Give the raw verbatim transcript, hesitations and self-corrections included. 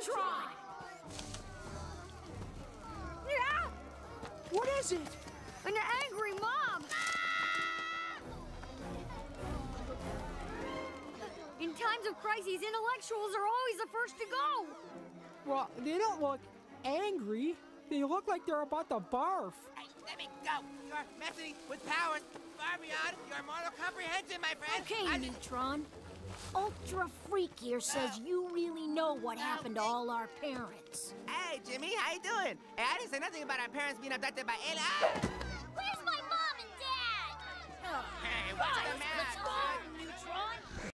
Neutron! Yeah! What is it? An angry mob! In times of crises, intellectuals are always the first to go! Well, they don't look angry. They look like they're about to barf. Hey, let me go! You're messing with powers far beyond your mortal comprehension, my friend! Okay, I- Neutron. Ultra Freak here says you really know what happened to all our parents. Hey, Jimmy, how you doing? Hey, I didn't say nothing about our parents being abducted by aliens. Where's my mom and dad? Hey, what's the matter? Let's go, Neutron.